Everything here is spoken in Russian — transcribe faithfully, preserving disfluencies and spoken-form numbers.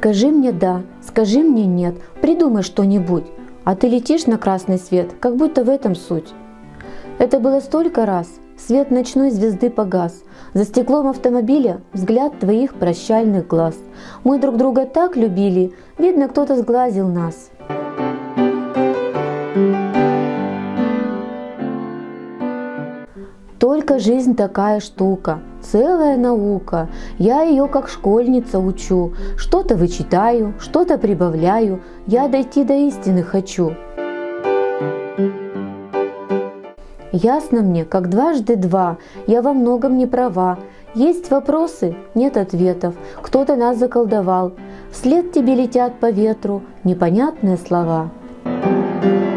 Скажи мне «да», скажи мне «нет», придумай что-нибудь, а ты летишь на красный свет, как будто в этом суть. Это было столько раз, свет ночной звезды погас, за стеклом автомобиля взгляд твоих прощальных глаз. Мы друг друга так любили, видно, кто-то сглазил нас. Только жизнь такая штука, целая наука. Я ее как школьница учу. Что-то вычитаю, что-то прибавляю. Я дойти до истины хочу. Ясно мне, как дважды два. Я во многом не права. Есть вопросы, нет ответов. Кто-то нас заколдовал. Вслед тебе летят по ветру непонятные слова.